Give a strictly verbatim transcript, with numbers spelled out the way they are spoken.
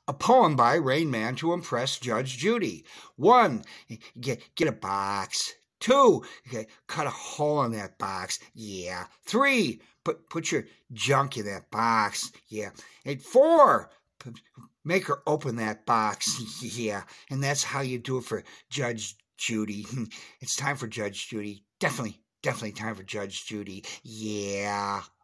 A poem by Rainman to impress Judge Judy. One, get, get a box. Two, okay, cut a hole in that box. Yeah. Three, put, put your junk in that box. Yeah. And four, make her open that box. Yeah. And that's how you do it for Judge Judy. It's time for Judge Judy. Definitely, definitely time for Judge Judy. Yeah.